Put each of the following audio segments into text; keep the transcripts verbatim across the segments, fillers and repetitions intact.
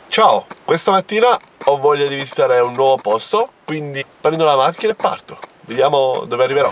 Ciao, questa mattina ho voglia di visitare un nuovo posto, quindi prendo la macchina e parto. Vediamo dove arriverò.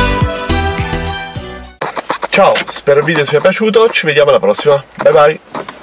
Ciao, spero il video sia piaciuto, ci vediamo alla prossima, bye bye!